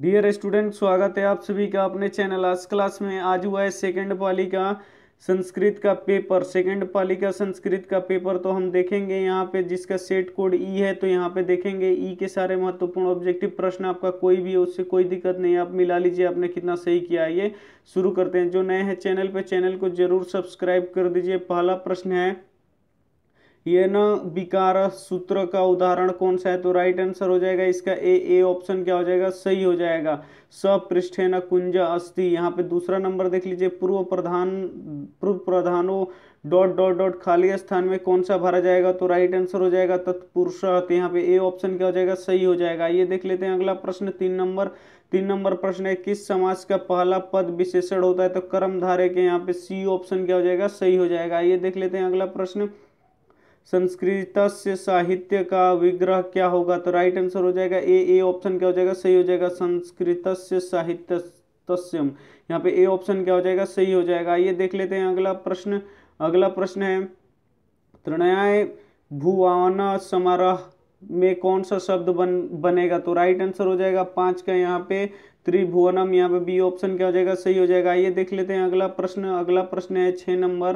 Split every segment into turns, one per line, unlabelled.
Dear student, स्वागत है आप सभी का अपने चैनल आज क्लास में। आज हुआ है सेकंड पाली का संस्कृत का पेपर। सेकंड पाली का संस्कृत का पेपर तो हम देखेंगे यहाँ पे, जिसका सेट कोड ई है। तो यहाँ पे देखेंगे ई के सारे महत्वपूर्ण ऑब्जेक्टिव प्रश्न। आपका कोई भी है उससे कोई दिक्कत नहीं है, आप मिला लीजिए आपने कितना सही किया है। ये शुरू करते हैं। जो नए हैं चैनल पे, चैनल को जरूर सब्सक्राइब कर दीजिए। पहला प्रश्न है, ये न विकार सूत्र का उदाहरण कौन सा है? तो राइट आंसर हो जाएगा इसका ए ऑप्शन क्या हो जाएगा? सही हो जाएगा। सपृष्ठे न कुंज अस्ति। यहाँ पे दूसरा नंबर देख लीजिए, पूर्व प्रधानो डॉट डॉट डॉट खाली स्थान में कौन सा भरा जाएगा? तो राइट आंसर हो जाएगा तत्पुरुष। तो यहाँ पे ए ऑप्शन क्या हो जाएगा? सही हो जाएगा। ये देख लेते हैं अगला प्रश्न। 3 नंबर प्रश्न है, किस समास का पहला पद विशेषण होता है? तो कर्मधारय के। यहाँ पे सी ऑप्शन क्या हो जाएगा? सही हो जाएगा। ये देख लेते हैं अगला प्रश्न। संस्कृतस्य साहित्य का विग्रह क्या होगा? तो राइट आंसर हो जाएगा ए ऑप्शन क्या हो जाएगा? सही हो जाएगा। संस्कृतस्य साहित्यस्यम। यहाँ पे ए ऑप्शन क्या हो जाएगा? सही हो जाएगा। ये देख लेते हैं अगला प्रश्न। अगला प्रश्न है, त्रिणय भुवन समारोह में कौन सा शब्द बनेगा? तो राइट आंसर हो जाएगा 5 का यहाँ पे त्रिभुवनम। यहाँ पे बी ऑप्शन क्या हो जाएगा? सही हो जाएगा। ये देख लेते हैं अगला प्रश्न। अगला प्रश्न है 6 नंबर,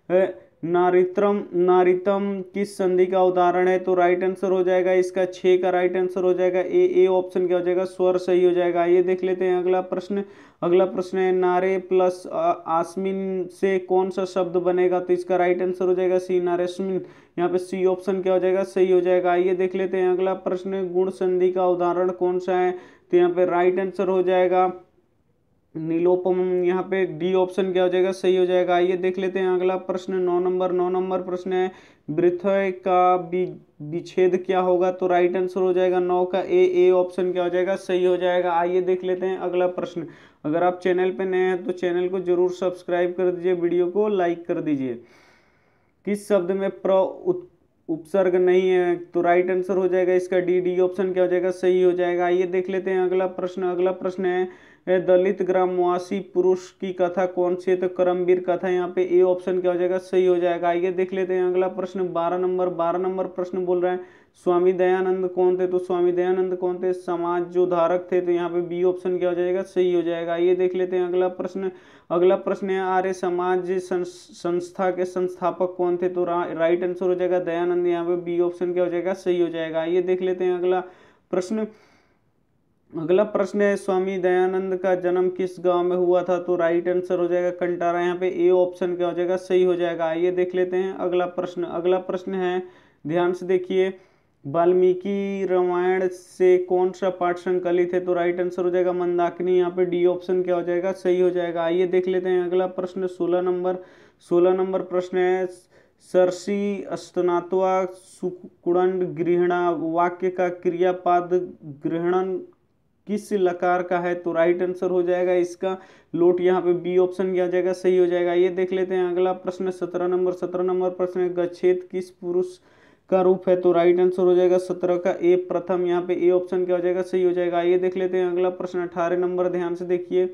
नारितम किस संधि का उदाहरण है? तो राइट आंसर हो जाएगा इसका 6 का राइट आंसर हो जाएगा ए ऑप्शन क्या हो जाएगा? स्वर। सही हो जाएगा। ये देख लेते हैं अगला प्रश्न। अगला प्रश्न है, नारे प्लस आस्मिन से कौन सा शब्द बनेगा? तो इसका राइट आंसर हो जाएगा सी, नारेस्मिन। यहाँ पे सी ऑप्शन क्या हो जाएगा? सही हो जाएगा। ये देख लेते हैं अगला प्रश्न। गुण संधि का उदाहरण कौन सा है? तो यहाँ पे राइट आंसर हो जाएगा नीलोपम। यहाँ पे डी ऑप्शन क्या हो जाएगा? सही हो जाएगा। ये देख लेते हैं अगला प्रश्न। 9 नंबर प्रश्न है, वृथय का विच्छेद क्या होगा? तो राइट आंसर हो जाएगा 9 का ए ऑप्शन क्या हो जाएगा? सही हो जाएगा। आइए देख लेते हैं अगला प्रश्न। अगर आप चैनल पे नए हैं तो चैनल को जरूर सब्सक्राइब कर दीजिए, वीडियो को लाइक कर दीजिए। किस शब्द में उपसर्ग नहीं है? तो राइट आंसर हो जाएगा इसका डी ऑप्शन क्या हो जाएगा? सही हो जाएगा। ये देख लेते हैं अगला प्रश्न। अगला प्रश्न है, दलित ग्रामवासी पुरुष की कथा कौन सी है? तो करमवीर कथा। यहाँ पे ए ऑप्शन क्या हो जाएगा? सही हो जाएगा। ये देख लेते हैं अगला प्रश्न। 12 नंबर प्रश्न बोल रहे हैं, स्वामी दयानंद कौन थे? तो स्वामी दयानंद कौन थे? समाज जो धारक थे। तो यहाँ पे बी ऑप्शन क्या हो जाएगा? सही हो जाएगा। ये देख लेते हैं अगला प्रश्न। अगला प्रश्न है, आर्य समाज संस्था के संस्थापक कौन थे? तो राइट आंसर हो जाएगा दयानंद। यहाँ पे बी ऑप्शन क्या हो जाएगा? सही हो जाएगा। ये देख लेते हैं अगला प्रश्न। अगला प्रश्न है, स्वामी दयानंद का जन्म किस गांव में हुआ था? तो राइट आंसर हो जाएगा कंटारा। यहाँ पे ए ऑप्शन क्या हो जाएगा? सही हो जाएगा। आइए देख लेते हैं अगला प्रश्न। अगला प्रश्न है, ध्यान से देखिए, वाल्मीकि रामायण से कौन सा पाठ संकलित है? तो राइट आंसर हो जाएगा मंदाकिनी। यहाँ पे डी ऑप्शन क्या हो जाएगा? सही हो जाएगा। आइए देख लेते हैं अगला प्रश्न। 16 नंबर प्रश्न है, सरसी स्तनात्वा सुकुड़न गृहणा वाक्य का क्रियापद ग्रहणन किस लकार का है? तो राइट आंसर हो जाएगा इसका लोट। यहाँ पे बी ऑप्शन क्या हो जाएगा? सही हो जाएगा। ये देख लेते हैं अगला प्रश्न। 17 नंबर प्रश्न है, गच्छेत किस पुरुष का रूप है? तो राइट आंसर हो जाएगा 17 का ए प्रथम। यहाँ पे ए ऑप्शन क्या हो जाएगा? सही हो जाएगा। ये देख लेते हैं अगला प्रश्न। 18 नंबर, ध्यान से देखिए।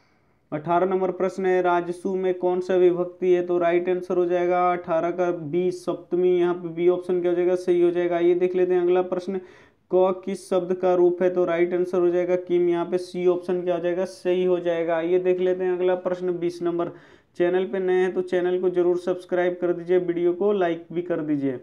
18 नंबर प्रश्न है, राजसु में कौन सा विभक्ति है? तो राइट आंसर हो जाएगा 18 का बी सप्तमी। यहाँ पे बी ऑप्शन क्या हो जाएगा? सही हो जाएगा। ये देख लेते हैं अगला प्रश्न। क किस शब्द का रूप है? तो राइट आंसर हो जाएगा किम। यहाँ पे सी ऑप्शन क्या हो जाएगा? सही हो जाएगा। ये देख लेते हैं अगला प्रश्न। 20 नंबर, चैनल पे नए हैं तो चैनल को जरूर सब्सक्राइब कर दीजिए, वीडियो को लाइक भी कर दीजिए।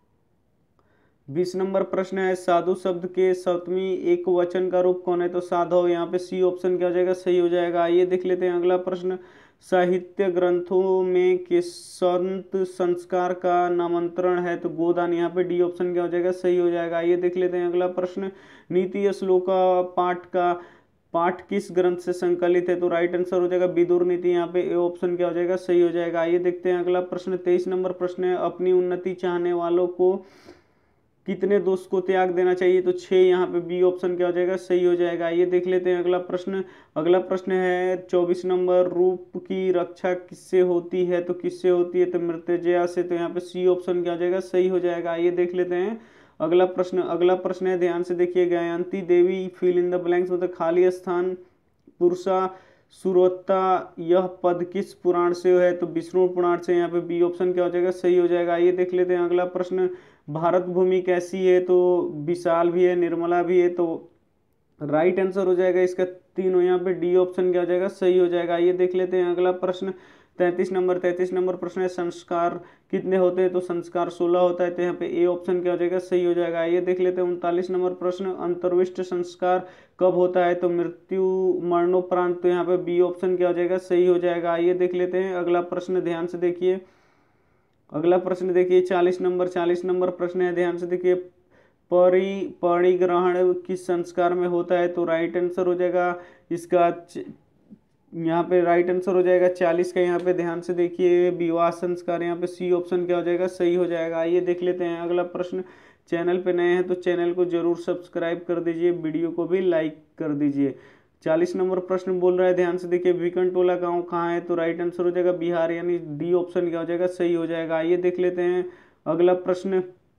20 नंबर प्रश्न है, साधु शब्द के सप्तमी एक वचन का रूप कौन है? तो साधव। यहाँ पे सी ऑप्शन क्या हो जाएगा? सही हो जाएगा। ये देख लेते हैं अगला प्रश्न। साहित्य ग्रंथों में किस संत संस्कार का नामांतरण है? तो गोदान। यहाँ पे डी ऑप्शन क्या हो जाएगा? सही हो जाएगा। ये देख लेते हैं अगला प्रश्न। नीति श्लोक पाठ किस ग्रंथ से संकलित है? तो राइट आंसर हो जाएगा विदुर नीति। यहाँ पे ए ऑप्शन क्या हो जाएगा? सही हो जाएगा। ये देखते हैं अगला प्रश्न। 23 नंबर प्रश्न है, अपनी उन्नति चाहने वालों को कितने दोष को त्याग देना चाहिए? तो 6। यहाँ पे बी ऑप्शन क्या हो जाएगा? सही हो जाएगा। ये देख लेते हैं अगला प्रश्न। अगला प्रश्न है 24 नंबर, रूप की रक्षा किससे होती है? तो किससे होती है? तो मृत्युंजया से। तो यहाँ पे सी ऑप्शन क्या हो जाएगा? सही हो जाएगा। ये देख लेते हैं अगला प्रश्न। अगला प्रश्न है, ध्यान से देखिए, Gayanti Devi fill in the blanks मतलब खाली स्थान पुरुषा सुरता, यह पद किस पुराण से है? तो विष्णु पुराण से। यहाँ पे बी ऑप्शन क्या हो जाएगा? सही हो जाएगा। ये देख लेते हैं अगला प्रश्न। भारत भूमि कैसी है? तो विशाल भी है, निर्मला भी है। तो राइट आंसर हो जाएगा इसका तीनों, यहाँ पे डी ऑप्शन क्या हो जाएगा, सही हो जाएगा। ये देख लेते हैं अगला प्रश्न 33 नंबर प्रश्न है, संस्कार कितने होते हैं, तो संस्कार 16 होता है, तो यहाँ पे ए ऑप्शन क्या हो जाएगा, सही हो जाएगा। ये देख लेते हैं 39 नंबर प्रश्न, अंतर्विष्ट संस्कार कब होता है, तो मृत्यु मरणोपरांत, तो यहाँ पे बी ऑप्शन क्या हो जाएगा, सही हो जाएगा। ये देख लेते हैं अगला प्रश्न, ध्यान से देखिए अगला प्रश्न देखिए 40 नंबर प्रश्न है, ध्यान से देखिए परिग्रहण किस संस्कार में होता है, तो राइट आंसर हो जाएगा इसका यहाँ पे राइट आंसर हो जाएगा 40 का। यहाँ पे ध्यान से देखिए विवाह संस्कार, यहाँ पे सी ऑप्शन क्या हो जाएगा, सही हो जाएगा। आइए देख लेते हैं अगला प्रश्न। चैनल पे नए हैं तो चैनल को जरूर सब्सक्राइब कर दीजिए, वीडियो को भी लाइक कर दीजिए। 40 नंबर प्रश्न बोल रहा है, ध्यान से देखिए विकंटोला गांव कहाँ है, तो राइट आंसर हो जाएगा बिहार, यानी डी ऑप्शन क्या हो जाएगा, सही हो जाएगा। आइए देख लेते हैं अगला प्रश्न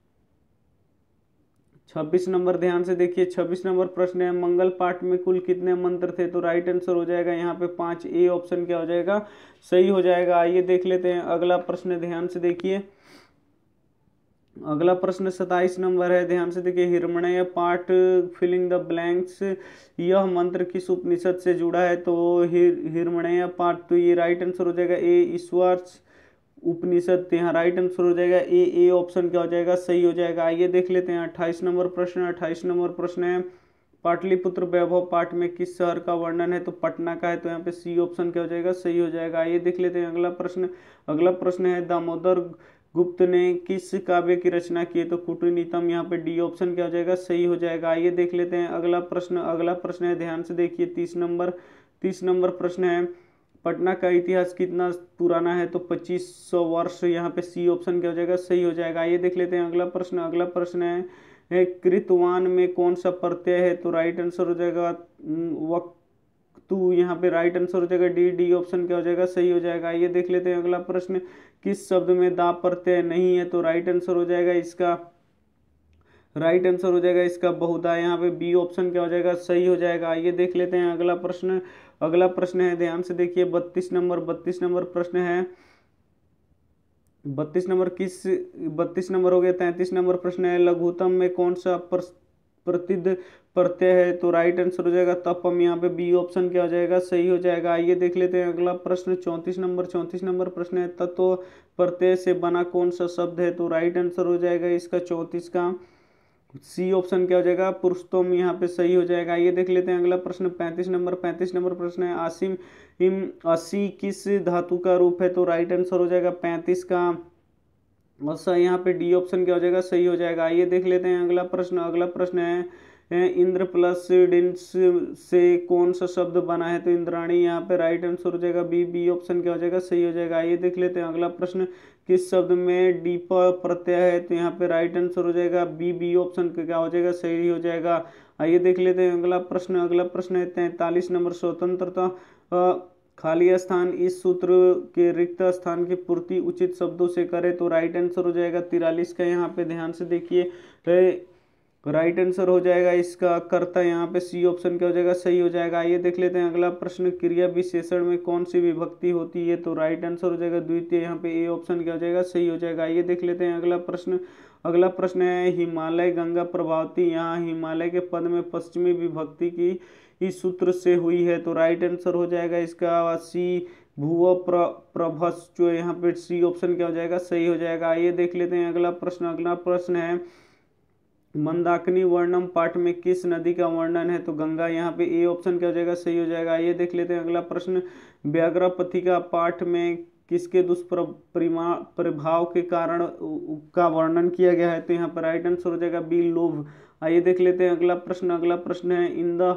26 नंबर, ध्यान से देखिए 26 नंबर प्रश्न है, मंगल पाठ में कुल कितने मंत्र थे, तो राइट आंसर हो जाएगा यहाँ पे 5, ए ऑप्शन क्या हो जाएगा, सही हो जाएगा। आइए देख लेते हैं अगला प्रश्न, ध्यान से देखिए अगला प्रश्न 27 नंबर है, ध्यान से देखिए हिरण्मय पाठ फिलिंग द ब्लैंक्स, यह मंत्र किस उपनिषद से जुड़ा है, तो हिरण्मय पाठ, तो ये राइट आंसर हो जाएगा ए ईश्वर उपनिषद, यहाँ राइट आंसर हो जाएगा ए ऑप्शन क्या हो जाएगा, सही हो जाएगा। आइए देख लेते हैं 28 नंबर प्रश्न। 28 नंबर प्रश्न है, पाटलिपुत्र वैभव पाठ में किस शहर का वर्णन है, तो पटना का है, तो यहाँ पे सी ऑप्शन क्या हो जाएगा, सही हो जाएगा। आइए देख लेते हैं अगला प्रश्न। अगला प्रश्न है, दामोदर गुप्त ने किस काव्य की रचना की है, तो कुटनीतम, यहाँ पे डी ऑप्शन क्या हो जाएगा, सही हो जाएगा। आइए देख लेते हैं अगला प्रश्न। अगला प्रश्न है, ध्यान से देखिए 30 नंबर प्रश्न है, पटना का इतिहास कितना पुराना है, तो 2500 वर्ष, यहाँ पे सी ऑप्शन क्या हो जाएगा, सही हो जाएगा। ये देख लेते हैं अगला प्रश्न। अगला प्रश्न है कृतवान में कौन सा प्रत्यय है, तो राइट आंसर हो जाएगा वक्तु, यहाँ पे राइट आंसर हो जाएगा डी ऑप्शन क्या हो जाएगा, सही हो जाएगा। ये देख लेते हैं अगला प्रश्न, किस शब्द में दा प्रत्यय नहीं है, तो राइट आंसर हो जाएगा इसका बहुधा, यहाँ पे बी ऑप्शन क्या हो जाएगा, सही हो जाएगा। ये देख लेते हैं अगला प्रश्न। अगला प्रश्न है, ध्यान से देखिए 32 नंबर प्रश्न है, 32 नंबर हो गया। 33 नंबर प्रश्न है, लघुत्तम में कौन सा प्रतिद प्रत्यय है, तो राइट आंसर हो जाएगा तपम, यहाँ पे बी ऑप्शन क्या हो जाएगा, सही हो जाएगा। आइए देख लेते हैं अगला प्रश्न 34 नंबर प्रश्न है, तत्व प्रत्यय से बना कौन सा शब्द है, तो राइट आंसर हो जाएगा इसका 34 का सी ऑप्शन क्या हो जाएगा, पुरुषोत्तम, यहाँ पे सही हो जाएगा। ये देख लेते हैं अगला प्रश्न 35 नंबर प्रश्न है, आसिम इम असी किस धातु का रूप है, तो राइट आंसर हो जाएगा 35 का असा, यहाँ पे डी ऑप्शन क्या हो जाएगा, सही हो जाएगा। ये देख लेते हैं अगला प्रश्न। अगला प्रश्न है इंद्र प्लस डिंस से कौन सा शब्द बना है, तो इंद्राणी, यहाँ पे राइट आंसर हो जाएगा बी ऑप्शन क्या हो जाएगा, सही हो जाएगा। ये देख लेते हैं अगला प्रश्न, किस शब्द में डीप प्रत्यय है, तो यहाँ पे राइट आंसर हो जाएगा बी ऑप्शन क्या हो जाएगा, सही हो जाएगा। आइए देख लेते हैं अगला प्रश्न। अगला प्रश्न है 43 नंबर, स्वतंत्रता खाली स्थान इस सूत्र के रिक्त स्थान की पूर्ति उचित शब्दों से करे, तो राइट आंसर हो जाएगा 43 का। यहाँ पे ध्यान से देखिए राइट आंसर हो जाएगा इसका कर्ता, यहाँ पे सी ऑप्शन क्या हो जाएगा, सही हो जाएगा। ये देख लेते हैं अगला प्रश्न, क्रिया विशेषण में कौन सी विभक्ति होती है, तो राइट आंसर हो जाएगा द्वितीय, यहाँ पे ए ऑप्शन क्या हो जाएगा, सही हो जाएगा। ये देख लेते हैं अगला प्रश्न। अगला प्रश्न है, हिमालय गंगा प्रभावती, यहाँ हिमालय के पद में पश्चिमी विभक्ति की इस सूत्र से हुई है, तो राइट आंसर हो जाएगा इसका सी भूव प्रभस्व, यहाँ पे सी ऑप्शन क्या हो जाएगा, सही हो जाएगा। ये देख लेते हैं अगला प्रश्न। अगला प्रश्न है, मंदाकिनी वर्णम पाठ में किस नदी का वर्णन है, तो गंगा, यहाँ पे ए ऑप्शन क्या हो जाएगा, सही हो जाएगा। ये देख लेते हैं अगला प्रश्न, व्याघ्रपथिका पाठ में किसके दुष्प्रभाव के कारण का वर्णन किया गया है, तो यहाँ पर राइट आंसर हो जाएगा बी लोभ। आइए देख लेते हैं अगला प्रश्न। अगला प्रश्न है, इंद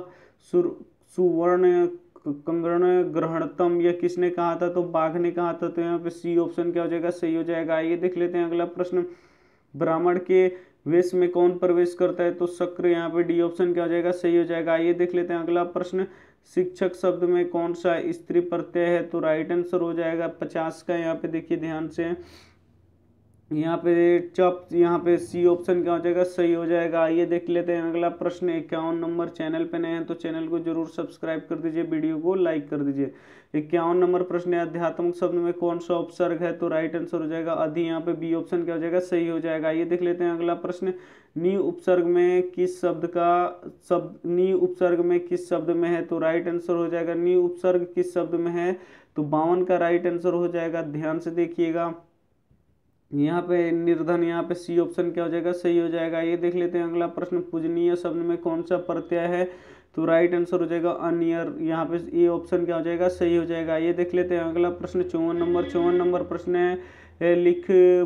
सुवर्ण कंगण ग्रहणतम, यह किसने कहा था, तो बाघ ने कहा था, तो यहाँ पे सी ऑप्शन क्या हो जाएगा, सही हो जाएगा। आइए देख लेते हैं अगला प्रश्न, ब्राह्मण के वेश में कौन प्रवेश करता है, तो शक्र, यहाँ पे डी ऑप्शन क्या हो जाएगा, सही हो जाएगा। आइए देख लेते हैं अगला प्रश्न, शिक्षक शब्द में कौन सा स्त्री प्रत्यय है, तो राइट आंसर हो जाएगा 50 का। यहाँ पे देखिए ध्यान से यहाँ पे चप, यहाँ पे सी ऑप्शन क्या हो जाएगा, सही हो जाएगा। आइए देख लेते हैं अगला प्रश्न 51 नंबर। चैनल पे नए हैं तो चैनल को जरूर सब्सक्राइब कर दीजिए, वीडियो को लाइक कर दीजिए। 51 नंबर प्रश्न है, अध्यात्मक शब्द में कौन सा उपसर्ग है, तो राइट आंसर हो जाएगा अधि। यहाँ पे बी ऑप्शन क्या हो जाएगा, सही हो जाएगा। आइए देख लेते हैं अगला प्रश्न, नी उपसर्ग में किस शब्द का नी उपसर्ग में किस शब्द में है, तो राइट आंसर हो जाएगा नी उपसर्ग किस शब्द में है, तो 52 का राइट आंसर हो जाएगा। ध्यान से देखिएगा यहाँ पे निर्धन, यहाँ पे सी ऑप्शन क्या हो जाएगा, सही हो जाएगा। ये देख लेते हैं अगला प्रश्न, पूजनीय शब्द में कौन सा प्रत्यय है, तो राइट आंसर हो जाएगा अनियर। यहाँ पे ये ऑप्शन क्या हो जाएगा, सही हो जाएगा। ये देख लेते हैं अगला प्रश्न 54 नंबर प्रश्न है, लिख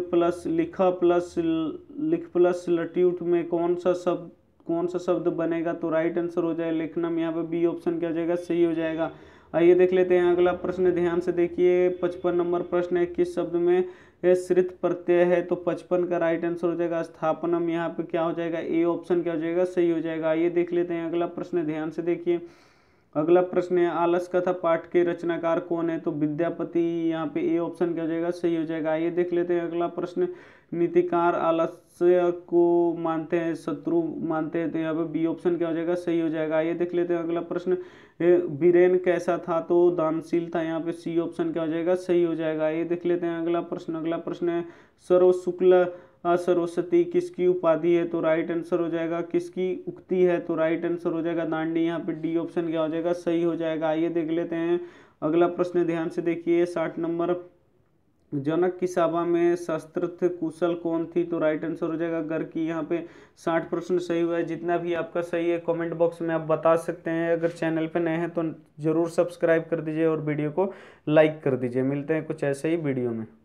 प्लस लट्यूट में कौन सा शब्द बनेगा, तो राइट आंसर हो जाएगा लेखनम। यहाँ पे बी ऑप्शन क्या हो जाएगा, सही हो जाएगा। आइए देख लेते हैं अगला प्रश्न, ध्यान से देखिए। 55 नंबर प्रश्न है, किस शब्द में श्रित प्रत्यय है, तो 55 का राइट आंसर हो जाएगा स्थापनम। यहाँ पे क्या हो जाएगा, ए ऑप्शन क्या हो जाएगा, सही हो जाएगा। आइए देख लेते हैं अगला प्रश्न, ध्यान से देखिए। अगला प्रश्न है, आलस कथा पाठ के रचनाकार कौन है, तो विद्यापति। यहाँ पे ए ऑप्शन क्या हो जाएगा, सही हो जाएगा। आइए देख लेते हैं अगला प्रश्न, नीतिकार आलस्य को मानते हैं शत्रु मानते हैं, तो यहाँ पे बी ऑप्शन क्या हो जाएगा, सही हो जाएगा। आइए देख लेते हैं अगला प्रश्न, वीरेन कैसा था, तो दानशील था। यहाँ पे सी ऑप्शन क्या हो जाएगा, सही हो जाएगा। ये देख लेते हैं अगला प्रश्न है, सर्व शुक्ल सरस्वती किसकी उपाधि है, तो राइट आंसर हो जाएगा किसकी उक्ति है, तो राइट आंसर हो जाएगा दांडी। यहाँ पे डी ऑप्शन क्या हो जाएगा, सही हो जाएगा। आइए देख लेते हैं अगला प्रश्न, ध्यान से देखिए। 60 नंबर, जनक की सभा में शस्त्रथ कुशल कौन थी, तो राइट आंसर हो जाएगा गर की। यहाँ पे 60 प्रश्न सही हुआ है। जितना भी आपका सही है कमेंट बॉक्स में आप बता सकते हैं। अगर चैनल पे नए हैं तो जरूर सब्सक्राइब कर दीजिए और वीडियो को लाइक कर दीजिए। मिलते हैं कुछ ऐसे ही वीडियो में।